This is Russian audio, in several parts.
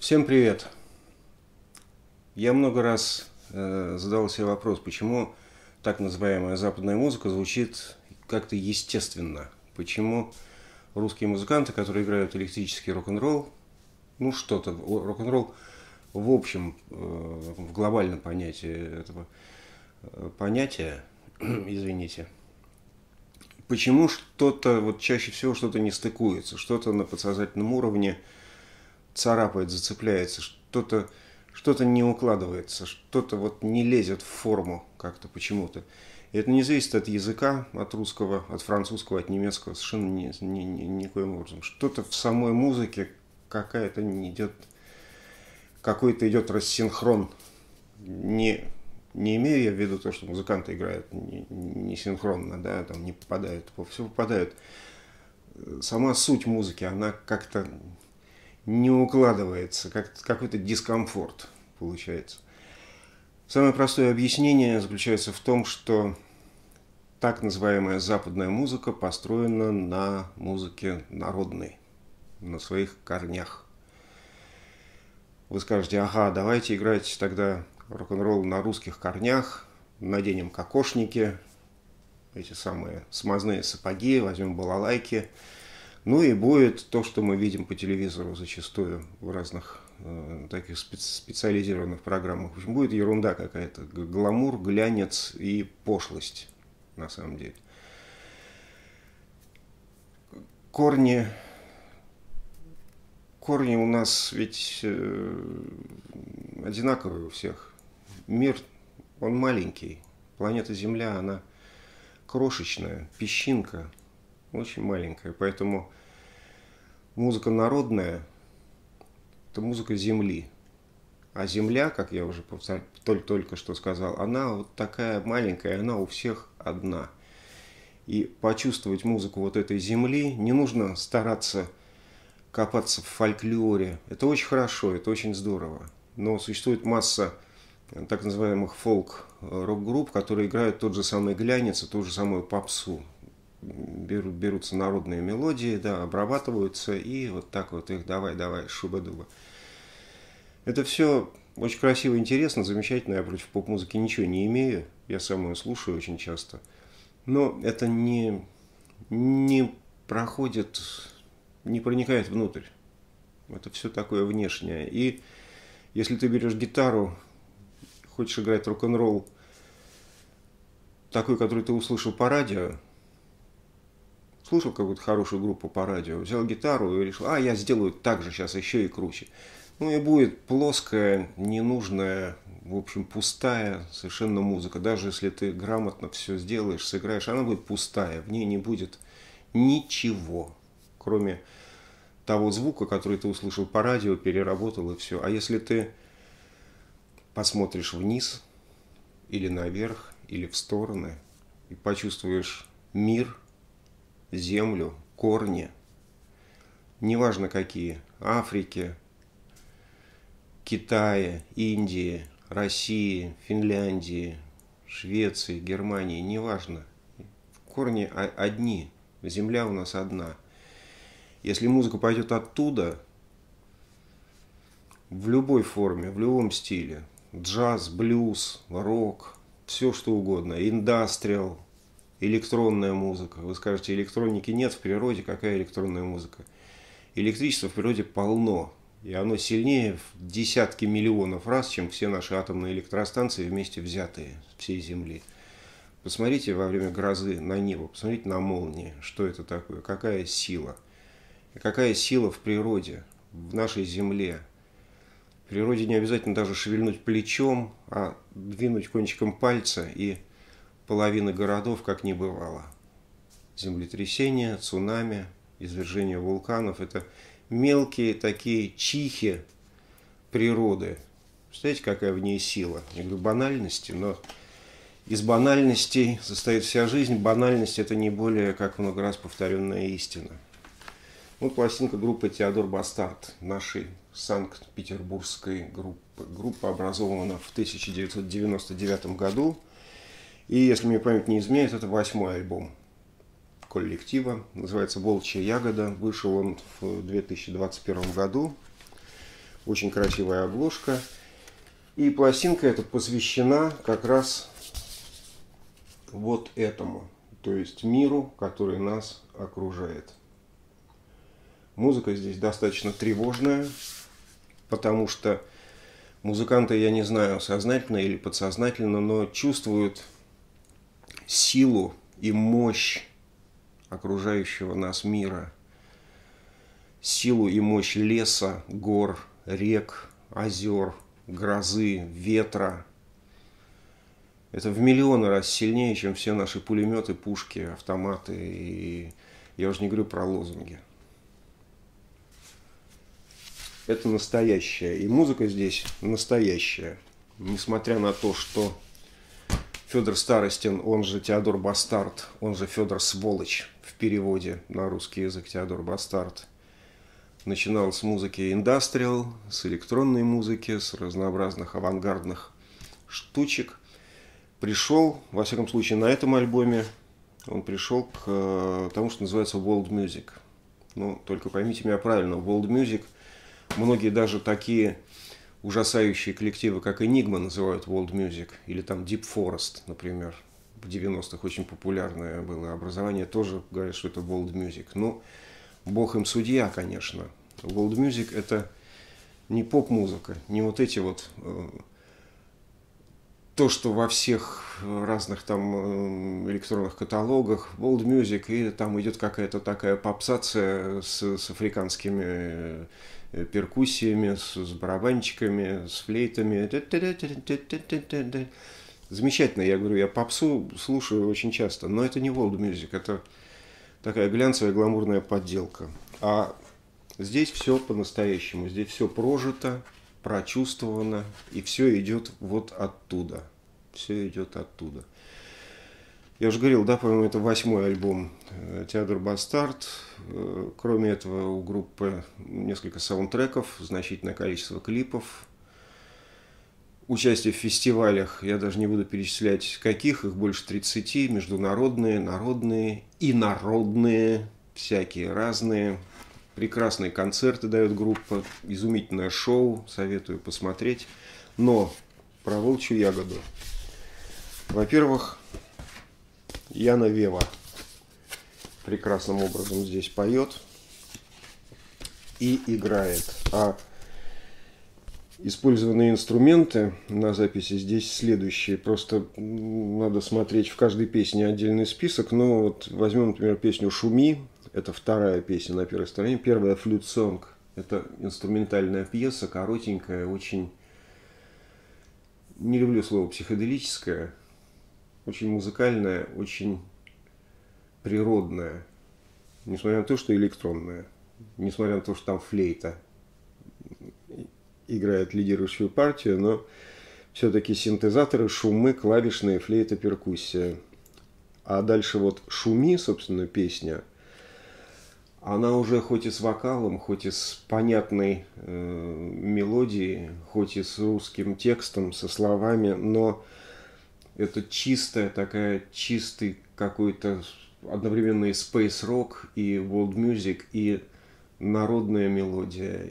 Всем привет! Я много раз задал себе вопрос, почему так называемая западная музыка звучит как-то естественно. Почему русские музыканты, которые играют электрический рок-н-ролл, ну что-то, рок-н-ролл в общем, в глобальном понятии этого понятия, извините, почему что-то, вот чаще всего что-то не стыкуется, что-то на подсознательном уровне царапает, зацепляется, что-то не укладывается, что-то вот не лезет в форму как-то почему-то. И это не зависит от языка, от русского, от французского, от немецкого, совершенно никоим образом. Что-то в самой музыке какая-то идет, какой-то идет рассинхрон. Не имею я в виду то, что музыканты играют не синхронно, да, там не попадают, все попадают. Сама суть музыки, она как-то не укладывается, какой-то дискомфорт получается. Самое простое объяснение заключается в том, что так называемая западная музыка построена на музыке народной, на своих корнях. Вы скажете, ага, давайте играть тогда рок-н-ролл на русских корнях, наденем кокошники, эти самые смазные сапоги, возьмем балалайки. Ну и будет то, что мы видим по телевизору зачастую в разных таких специализированных программах. В общем, будет ерунда какая-то, гламур, глянец и пошлость на самом деле. Корни у нас ведь одинаковые у всех. Мир, он маленький. Планета Земля, она крошечная, песчинка, очень маленькая. Поэтому музыка народная – это музыка Земли. А Земля, как я уже только что сказал, она вот такая маленькая, она у всех одна. И почувствовать музыку вот этой Земли не нужно стараться копаться в фольклоре. Это очень хорошо, это очень здорово. Но существует масса так называемых фолк-рок-групп, которые играют тот же самый глянец и ту же самую попсу. Берутся народные мелодии, да, обрабатываются, и вот так вот их давай, шуба-дуба. Это все очень красиво, интересно, замечательно. Я против поп-музыки ничего не имею. Я сам ее слушаю очень часто. Но это не проходит, не проникает внутрь. Это все такое внешнее. И если ты берешь гитару, хочешь играть рок-н-ролл, такой, который ты услышал по радио, слушал какую-то хорошую группу по радио, взял гитару и решил, я сделаю так же сейчас, еще и круче. Ну и будет плоская, ненужная, в общем, пустая совершенно музыка. Даже если ты грамотно все сделаешь, сыграешь, она будет пустая, в ней не будет ничего, кроме того звука, который ты услышал по радио, переработал и все. А если ты посмотришь вниз, или наверх, или в стороны, и почувствуешь мир, землю, корни, неважно какие, Африки, Китая, Индии, России, Финляндии, Швеции, Германии, неважно. Корни одни, земля у нас одна. Если музыка пойдет оттуда, в любой форме, в любом стиле, джаз, блюз, рок, все что угодно, индастриал, электронная музыка. Вы скажете, электроники нет в природе, какая электронная музыка? Электричества в природе полно. И оно сильнее в десятки миллионов раз, чем все наши атомные электростанции вместе взятые всей Земли. Посмотрите во время грозы на небо, посмотрите на молнии, что это такое, какая сила. И какая сила в природе, в нашей Земле. В природе не обязательно даже шевельнуть плечом, а двинуть кончиком пальца, и половина городов как не бывало. Землетрясения, цунами, извержение вулканов – это мелкие такие чихи природы. Представляете, какая в ней сила? Я говорю, банальности, но из банальностей состоит вся жизнь. Банальность – это не более, как много раз повторенная истина. Вот пластинка группы Теодор Бастард, нашей санкт-петербургской группы. Группа образована в 1999 году. И, если мне память не изменяет, это 8-й альбом коллектива. Называется «Волчья ягода». Вышел он в 2021 году. Очень красивая обложка. И пластинка эта посвящена как раз вот этому, то есть миру, который нас окружает. Музыка здесь достаточно тревожная, потому что музыканты, я не знаю, сознательно или подсознательно, но чувствуют силу и мощь окружающего нас мира, силу и мощь леса, гор, рек, озер, грозы, ветра. Это в миллионы раз сильнее, чем все наши пулеметы, пушки, автоматы. И я уже не говорю про лозунги. Это настоящее. И музыка здесь настоящая. Несмотря на то, что Федор Старостин, он же Теодор Бастард, он же Федор Сволочь в переводе на русский язык Теодор Бастард, начинал с музыки индастриал, с электронной музыки, с разнообразных авангардных штучек. Пришел, во всяком случае, на этом альбоме, он пришел к тому, что называется world music. Ну, только поймите меня правильно, world music, многие даже такие ужасающие коллективы, как Enigma, называют world music, или там Deep Forest, например, в 90-х очень популярное было образование, тоже говорят, что это world music. Ну, бог им судья, конечно. World music – это не поп-музыка, не вот эти вот то, что во всех разных там электронных каталогах, world music, и там идет какая-то такая попсация с африканскими перкуссиями, с барабанчиками, с флейтами. Замечательно, я говорю, я попсу слушаю очень часто, но это не world music, это такая глянцевая гламурная подделка. А здесь все по-настоящему, здесь все прожито, прочувствовано, и все идет вот оттуда. Все идет оттуда. Я уже говорил, да, по-моему, это 8-й альбом Теодор Бастард. Кроме этого, у группы несколько саундтреков, значительное количество клипов. Участие в фестивалях, я даже не буду перечислять каких, их больше 30, международные, народные и народные, всякие разные. Прекрасные концерты дает группа, изумительное шоу, советую посмотреть. Но про волчью ягоду. Во-первых, Яна Вева прекрасным образом здесь поет и играет. А использованные инструменты на записи здесь следующие. Просто надо смотреть в каждой песне отдельный список. Но вот возьмем, например, песню «Шуми». Это вторая песня на первой стороне. Первая «Flute Song». Это инструментальная пьеса, коротенькая, очень... Не люблю слово психоделическая. Очень музыкальная, очень природная. Несмотря на то, что электронная. Несмотря на то, что там флейта играет лидирующую партию, но все-таки синтезаторы, шумы, клавишные, флейта, перкуссия. А дальше вот «Шуми», собственно, песня, она уже хоть и с вокалом, хоть и с понятной мелодией, хоть и с русским текстом, со словами, но это чистая такая, чистый какой-то одновременно и space rock, и world music, и народная мелодия,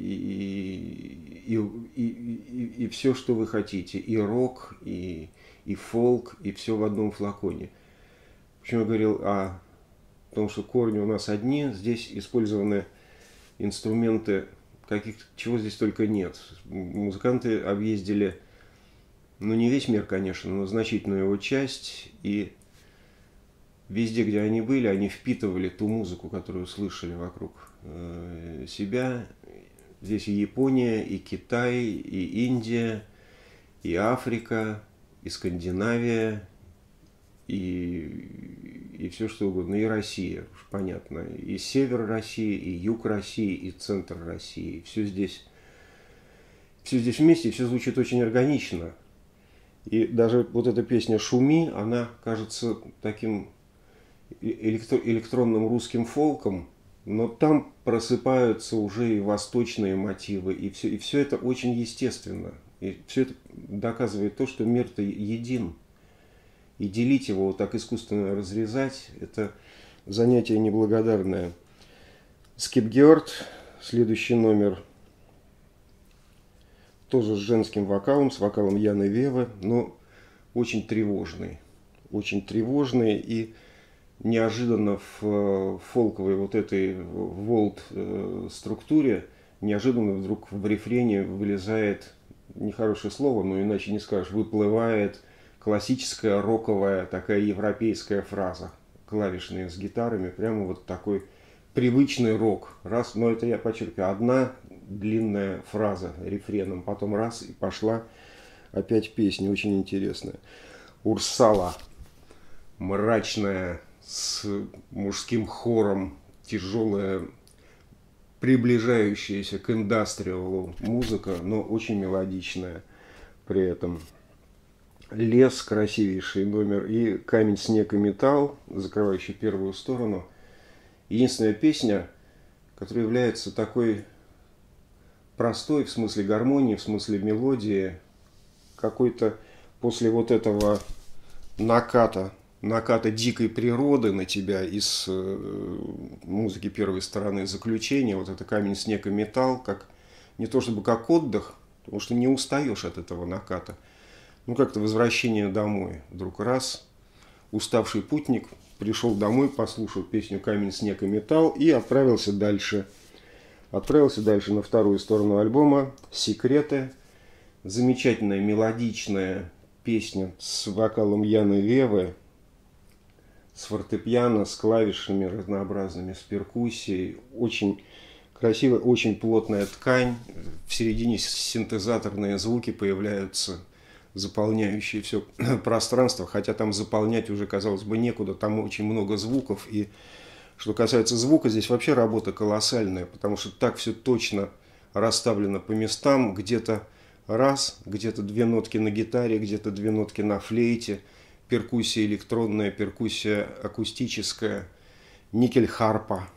и все, что вы хотите, и рок, и фолк, и все в одном флаконе. Почему я говорил о том, что корни у нас одни, здесь использованы инструменты, чего здесь только нет. Музыканты объездили, ну не весь мир, конечно, но значительную его часть, и везде, где они были, они впитывали ту музыку, которую слышали вокруг себя. Здесь и Япония, и Китай, и Индия, и Африка, и Скандинавия, и все что угодно, и Россия, уж понятно, и север России, и юг России, и центр России. Все здесь вместе, все звучит очень органично. И даже вот эта песня «Шуми», она кажется таким электронным русским фолком, но там просыпаются уже и восточные мотивы, и все это очень естественно. И все это доказывает то, что мир-то един. И делить его, вот так искусственно разрезать, это занятие неблагодарное. Скипгеорд, следующий номер. тоже с женским вокалом, с вокалом Яны Вевы, но очень тревожный. Очень тревожный и неожиданно в фолковой вот этой волт структуре, неожиданно вдруг в рефрене вылезает, нехорошее слово, но иначе не скажешь, выплывает классическая роковая такая европейская фраза, клавишные с гитарами, прямо вот такой привычный рок. Раз, но это я подчеркиваю, одна длинная фраза рефреном, потом раз и пошла опять песня, очень интересная. Урсала, мрачная, с мужским хором, тяжелая, приближающаяся к индастриалу музыка, но очень мелодичная при этом. Лес, красивейший номер, и камень, снег и металл, закрывающий первую сторону. Единственная песня, которая является такой простой в смысле гармонии, в смысле мелодии, какой-то после вот этого наката дикой природы на тебя из музыки первой стороны, заключения, вот это камень, снег и металл, как не то чтобы как отдых, потому что не устаешь от этого наката, ну как-то возвращение домой. Вдруг раз, уставший путник пришел домой, послушал песню «Камень, снег и металл» и отправился дальше. Отправился дальше на вторую сторону альбома «Секреты». Замечательная мелодичная песня с вокалом Яны Вевы, с фортепиано, с клавишами разнообразными, с перкуссией. Очень красивая, очень плотная ткань. В середине синтезаторные звуки появляются, заполняющие все пространство. Хотя там заполнять уже, казалось бы, некуда. Там очень много звуков. И что касается звука, здесь вообще работа колоссальная. Потому что так все точно расставлено по местам. Где-то раз, где-то две нотки на гитаре, где-то две нотки на флейте. Перкуссия электронная, перкуссия акустическая, никель-харпа.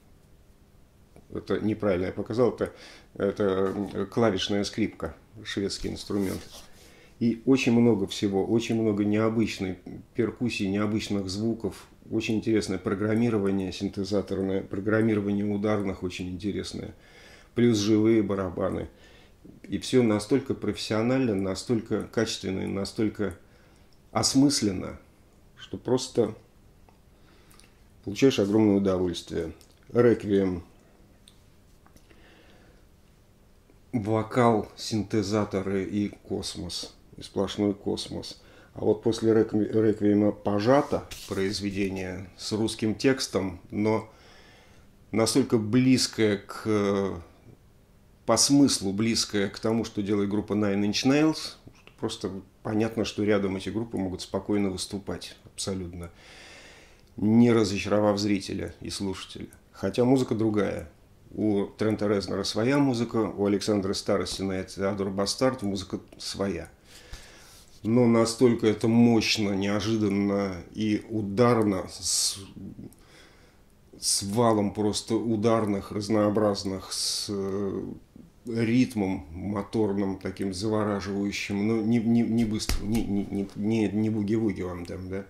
Это неправильно я показал, это клавишная скрипка, шведский инструмент. И очень много всего, очень много необычной перкуссии, необычных звуков, очень интересное программирование синтезаторное, программирование ударных очень интересное, плюс живые барабаны. И все настолько профессионально, настолько качественно и настолько осмысленно, что просто получаешь огромное удовольствие. Реквием. Вокал, синтезаторы и космос. И сплошной космос. А вот после реквиема «Пожато» произведение с русским текстом, но настолько близкое по смыслу близкое к тому, что делает группа Nine Inch Nails, что просто понятно, что рядом эти группы могут спокойно выступать, абсолютно, не разочаровав зрителя и слушателя. Хотя музыка другая. У Трента Резнора своя музыка, у Александра Старостина и Теодора Бастард музыка своя. Но настолько это мощно, неожиданно и ударно, с валом просто ударных, разнообразных, с ритмом моторным, таким завораживающим, но не быстро, не буги-вуги вам там, да.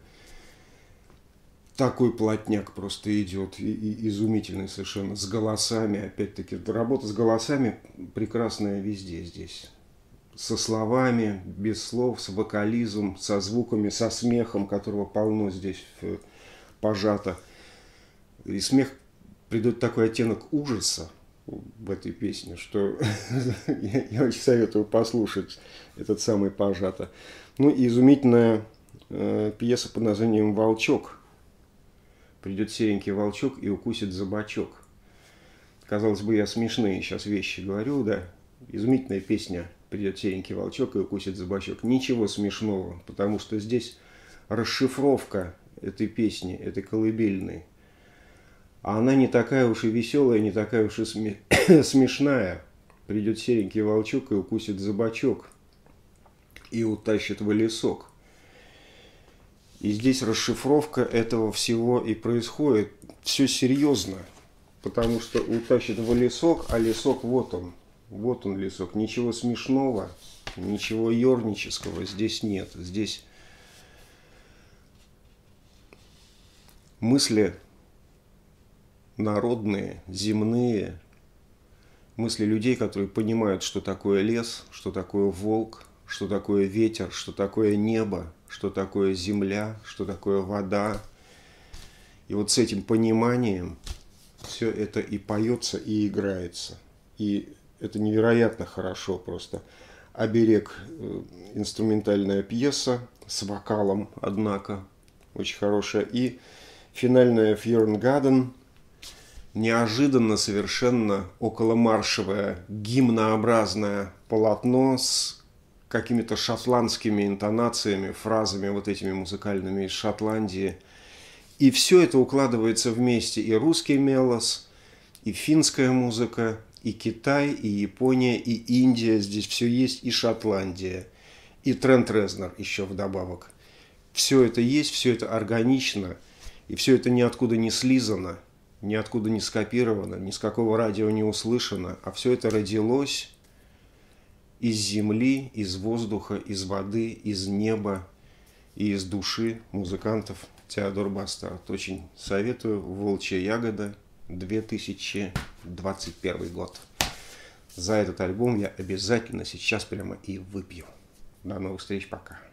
Такой плотняк просто идет, и изумительный совершенно, с голосами, опять-таки, работа с голосами прекрасная везде здесь. Со словами, без слов, с вокализмом, со звуками, со смехом, которого полно здесь пожато. И смех придает такой оттенок ужаса в этой песне, что я очень советую послушать этот самый «Пожато». Ну и изумительная пьеса под названием «Волчок». Придет серенький волчок и укусит за бочок. Казалось бы, я смешные сейчас вещи говорю, да. Изумительная песня «Придет серенький волчок и укусит за бочок». Ничего смешного, потому что здесь расшифровка этой песни, этой колыбельной. А она не такая уж и веселая, не такая уж и смешная. Придет серенький волчок и укусит за бочок и утащит в лесок. И здесь расшифровка этого всего и происходит. Все серьезно, потому что утащит в лесок, а лесок вот он лесок. Ничего смешного, ничего ернического здесь нет. Здесь мысли народные, земные, мысли людей, которые понимают, что такое лес, что такое волк, что такое ветер, что такое небо, что такое земля, что такое вода. И вот с этим пониманием все это и поется, и играется. И это невероятно хорошо просто. «Оберег» – инструментальная пьеса с вокалом, однако, очень хорошая. И финальная «Фьернгаден» – неожиданно совершенно околомаршевое, гимнообразное полотно с какими-то шотландскими интонациями, фразами вот этими музыкальными из Шотландии. И все это укладывается вместе. И русский мелос, и финская музыка, и Китай, и Япония, и Индия. Здесь все есть, и Шотландия, и Трент Резнор еще вдобавок. Все это есть, все это органично, и все это ниоткуда не слизано, ниоткуда не скопировано, ни с какого радио не услышано, а все это родилось из земли, из воздуха, из воды, из неба и из души музыкантов. Теодор Бастард. Очень советую. «Волчья ягода», 2021 год. За этот альбом я обязательно сейчас прямо и выпью. До новых встреч, пока.